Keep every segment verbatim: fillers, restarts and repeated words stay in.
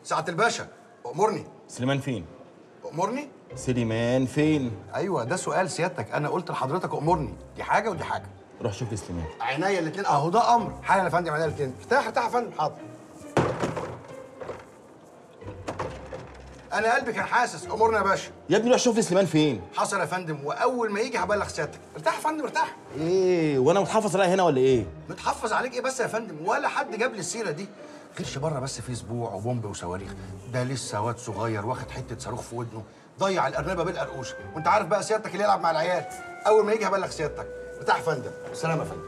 سعاده الباشا امرني. سليمان فين؟ امرني؟ سليمان فين؟ ايوه ده سؤال سيادتك، انا قلت لحضرتك امرني، دي حاجه ودي حاجه. روح شوف لي سليمان. عينيا الاثنين اهو، ده امر. حالا يا فندم، عينيا الاثنين. افتح افتح يا فندم. حاضر. انا قلبي كان حاسس. امرنا يا باشا. يا ابني روح شوف لي سليمان فين. حصل يا فندم، واول ما يجي هبلغ سيادتك. ارتاح يا فندم ارتاح. ايه وانا متحفظ عليا هنا ولا ايه؟ متحفظ عليك ايه بس يا فندم؟ ولا حد جاب لي السيره دي. غيرش بره بس في اسبوع وبومب وصواريخ. ده لسه واد صغير واخد حته صاروخ في ودنه، ضيع الارنبه بالقرقوشه. وانت عارف بقى سيادتك اللي يلعب مع العيال. اول ما يجي هبلغ سيادتك. ارتاح يا فندم. سلام يا فندم.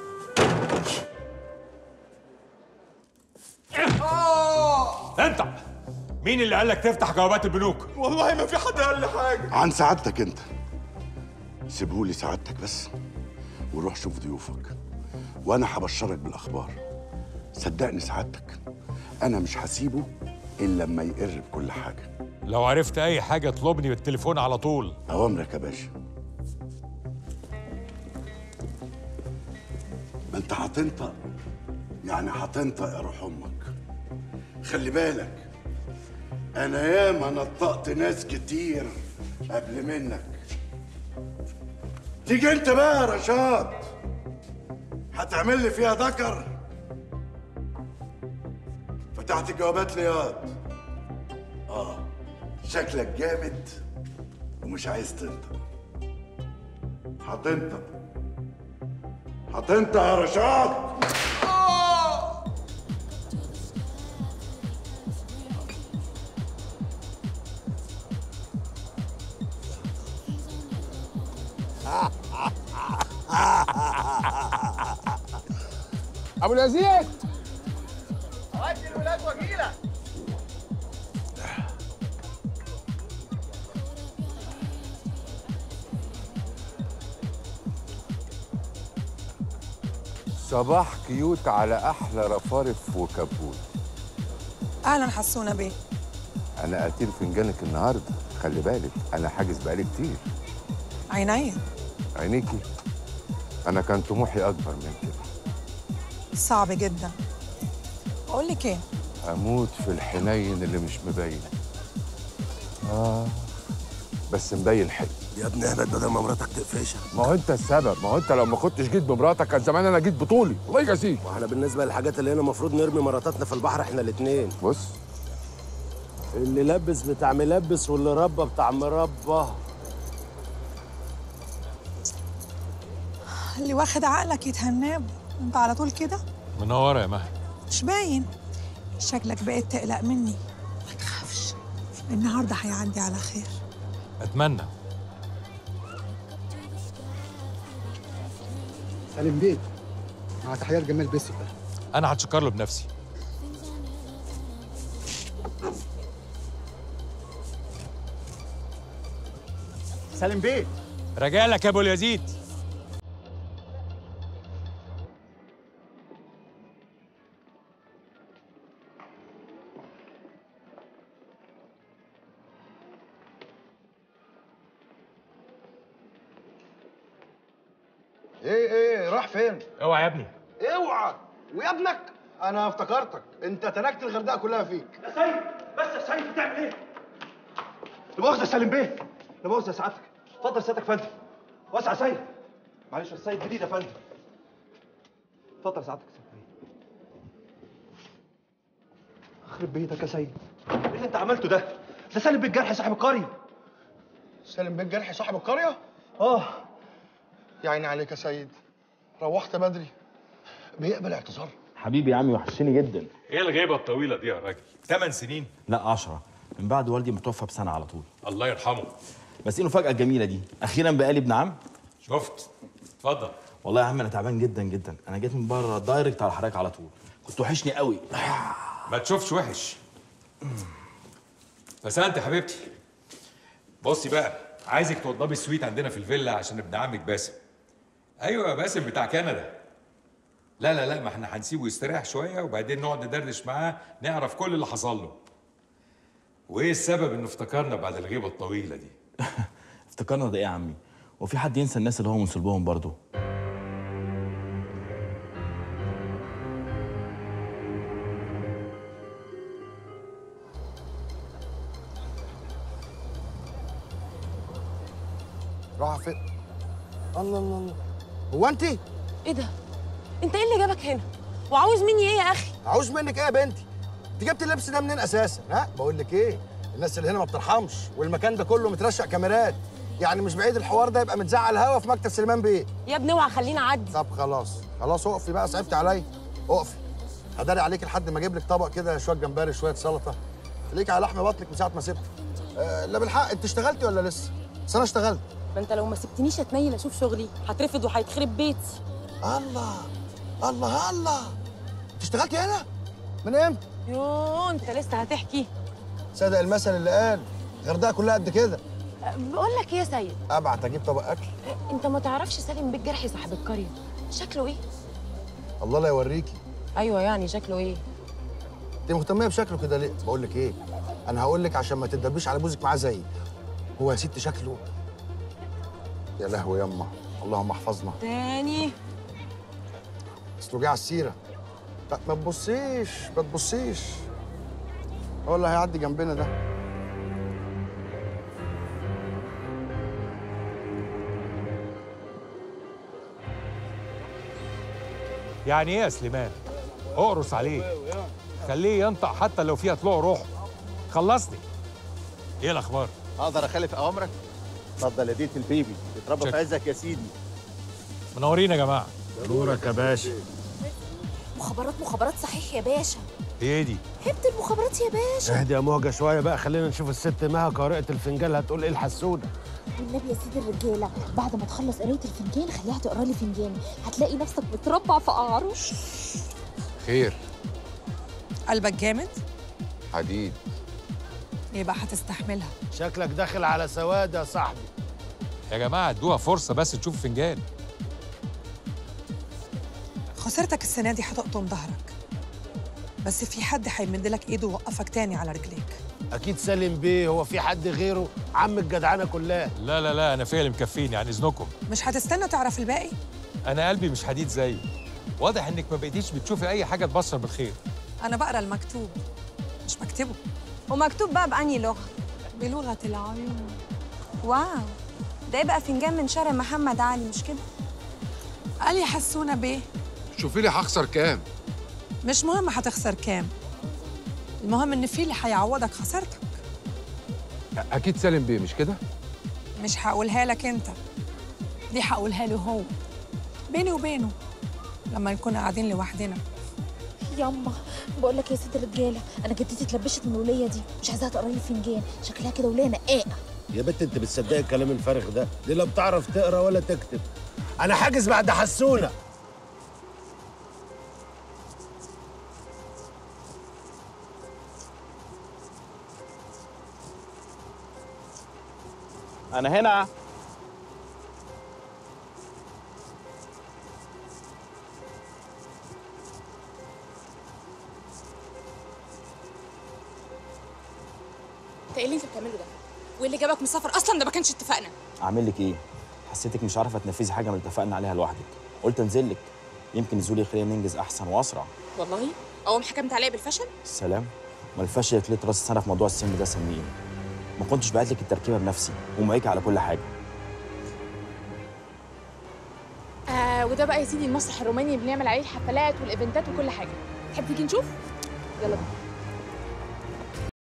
انت مين اللي قال لك تفتح جوابات البنوك؟ والله ما في حد قال لي حاجه. عن سعادتك انت. سيبهولي سعادتك بس، وروح شوف ضيوفك، وانا هبشرك بالاخبار. صدقني سعادتك، انا مش هسيبه الا لما يقر بكل حاجه. لو عرفت اي حاجه اطلبني بالتليفون على طول. اوامرك يا باشا. ما انت هتنطق يعني هتنطق يا روح امك. خلي بالك، انا ياما نطقت ناس كتير قبل منك. تيجي انت بقى يا رشاد، هتعمل لي فيها ذكر. فتحت الجوابات لياض. اه شكلك جامد ومش عايز تنطق. هتنطق هتنطق يا رشاد. ابو اليزيد، اودي الولاد واجيلك. صباح كيوت على احلى رفارف وكبوت. اهلا حسونه بيه. انا قاتل فنجانك النهارده، خلي بالك انا حاجز بقالي كتير. عينيا. عينيكي؟ انا كان طموحي اكبر من كده. صعب جدا. اقول لك ايه؟ اموت في الحنين اللي مش مبين. اه بس مبين حلو. يا ابني اهبط بدل ما مراتك تقفشها. ما هو انت السبب، ما هو انت لو ما كنتش جيت بمراتك كان زمان انا جيت بطولي. الله يجازيك. واحنا بالنسبه للحاجات اللي هنا المفروض نرمي مراتاتنا في البحر احنا الاثنين. بص، اللي لبس بتاع ملبس واللي ربى بتاع مربى. اللي واخد عقلك يتهناه. انت على طول كده؟ منوره يا مها. مش باين. شكلك بقيت تقلق مني. ما تخافش، النهارده هيعدي على خير. اتمنى. سالم بيه، مع تحيات جمال بيسي. انا هتشكر له بنفسي. سالم بيه، رجالك يا ابو اليزيد. ايه ايه راح فين؟ اوعى يا ابني. اوعى ويا ابنك. انا افتكرتك انت تنكت الغردقه كلها فيك. يا سيد بس يا سيد بتعمل ايه؟ لا مؤاخذه يا سالم بيه، لا مؤاخذه يا سعادتك. اتفضل سيادتك يا فندم. واسع يا سيد. معلش يا سيد جديد يا فندم. اتفضل يا سعادتك يا سيد بيه. يخرب بيتك يا سيد، ايه اللي انت عملته ده؟ ده سالم بيه الجرحي صاحب القريه. سالم بيه الجرحي صاحب القريه؟ اه. يا عيني عليك يا سيد، روحت بدري. بيقبل اعتذار؟ حبيبي يا عمي وحشني جدا. ايه الغيبه الطويله دي يا راجل؟ ثمان سنين؟ لا عشرة، من بعد والدي متوفى بسنه على طول. الله يرحمه. بس ايه المفاجاه الجميله دي؟ اخيرا بقالي ابن عم. شفت؟ اتفضل. والله يا عم انا تعبان جدا جدا، انا جيت من بره دايركت على حضرتك على طول، كنت وحشني قوي. ما تشوفش وحش. بس انت حبيبتي بصي بقى، عايزك توضبي السويت عندنا في الفيلا عشان ابن عمك باسم. ايوه يا باسم بتاع كندا. لا لا لا، ما احنا هنسيبه يستريح شويه وبعدين نقعد ندردش معاه نعرف كل اللي حصل له. وايه السبب انه افتكرنا بعد الغيبه الطويله دي؟ افتكرنا ده ايه يا عمي؟ وفي حد ينسى الناس اللي هو من صلبهم برضه؟ راح فين؟ الله الله الله، هو انت؟ ايه ده؟ انت ايه اللي جابك هنا؟ وعاوز مني ايه يا اخي؟ عاوز منك ايه يا بنتي؟ انت جبت اللبس ده منين اساسا؟ ها؟ بقول لك ايه؟ الناس اللي هنا ما بترحمش، والمكان ده كله مترشق كاميرات، يعني مش بعيد الحوار ده يبقى متزعل هوا في مكتب سليمان بيه. يا ابني اوعى خليني اعدي. طب خلاص خلاص اقفي بقى، صعبتي عليا. اقفي. هداري عليك لحد ما اجيب لك طبق كده، شويه جمبري شويه سلطه. ليك على لحم بطنك من ساعه ما سبت. أه لا بالحق، انت اشتغلتي ولا لسه؟ بس انا اشتغلت. ما انت لو ما سبتنيش اتنيل اشوف شغلي، هترفد وهيتخرب بيتي. الله الله الله، انت اشتغلتي هنا؟ من امتى؟ يوه انت لسه هتحكي؟ صدق المثل اللي قال الغردقه كلها قد كده. بقول لك ايه يا سيد؟ ابعت اجيب طبق اكل. انت ما تعرفش سالم بيه الجرحي صاحب القريه شكله ايه؟ الله لا يوريكي. ايوه يعني شكله ايه؟ انت مهتميه بشكله كده ليه؟ بقول لك ايه، انا هقول لك عشان ما تدبيش على بوزك معاه زيي. هو يا ست شكله، يا لهوي يما، اللهم احفظنا تاني. اصله جه على السيره. لا ما تبصيش ما تبصيش، هو اللي هيعدي جنبنا ده. يعني ايه يا سليمان؟ اقرص عليه، خليه ينطق حتى لو فيها طلوع روحه. خلصني. ايه الاخبار؟ اقدر اخالف اوامرك؟ اتفضل يا ديت البيبي، اتربى في عزك يا سيدي. منورين يا جماعه. نورك يا باشا. مخابرات مخابرات صحيح يا باشا. ايه دي؟ هبت المخابرات يا باشا. اهدي يا مهجة شويه بقى، خلينا نشوف الست مها قارئة الفنجان هتقول ايه الحسونه. والنبي يا سيدي الرجاله، بعد ما تخلص قرايه الفنجان خليها تقرا لي فنجاني، هتلاقي نفسك بتربع في قعره. خير. قلبك جامد؟ حديد. يبقى هتستحملها. شكلك داخل على سواد يا صاحبي. يا جماعه ادوها فرصه بس تشوف فنجان. خسارتك السنه دي هتقطم ظهرك، بس في حد هيمد لك ايده ويوقفك تاني على رجليك. اكيد سالم بيه، هو في حد غيره؟ عم الجدعانه كلها. لا لا لا، انا فيا اللي مكفيني عن اذنكم. مش هتستنى تعرف الباقي؟ انا قلبي مش حديد زيه. واضح انك ما بقيتيش بتشوفي اي حاجه تبشر بالخير. انا بقرا المكتوب مش بكتبه. ومكتوب بقى بأنهي لغه؟ بلغه العيون. واو، ده يبقى فنجان من شارع محمد علي مش كده؟ قال يا حسونه بيه. شوفي لي هخسر كام؟ مش مهم هتخسر كام، المهم ان في اللي هيعوضك خسارتك. اكيد سالم بيه مش كده؟ مش هقولها لك انت، دي هقولها له هو، بيني وبينه لما نكون قاعدين لوحدنا. ياما بقول لك يا ست الرجاله، انا جدتي اتلبشت من الوليه دي، مش عايزاها تقرا لي فنجان، شكلها كده وليه نقاقه. يا بنت انت بتصدقي الكلام الفارغ ده؟ دي لا بتعرف تقرا ولا تكتب. انا حاجز بعد حسونه. انا هنا. انت ايه اللي انت بتعمله ده؟ وايه اللي جابك من السفر اصلا؟ ده ما كانش اتفقنا. اعمل لك ايه؟ حسيتك مش عارفه تنفذي حاجه من اللي اتفقنا عليها لوحدك، قلت انزل لك يمكن نزولي يخلينا ننجز احسن واسرع. والله اول ما حكمت عليا بالفشل. السلام، ما الفشل يتلت راس السنه في موضوع السن ده سنين. ما كنتش بعت لك التركيبه بنفسي ومعيكي على كل حاجه. آه وده بقى يا سيدي المسرح الروماني اللي بنعمل عليه الحفلات والايفنتات وكل حاجه. تحب تيجي نشوف؟ يلا بينا.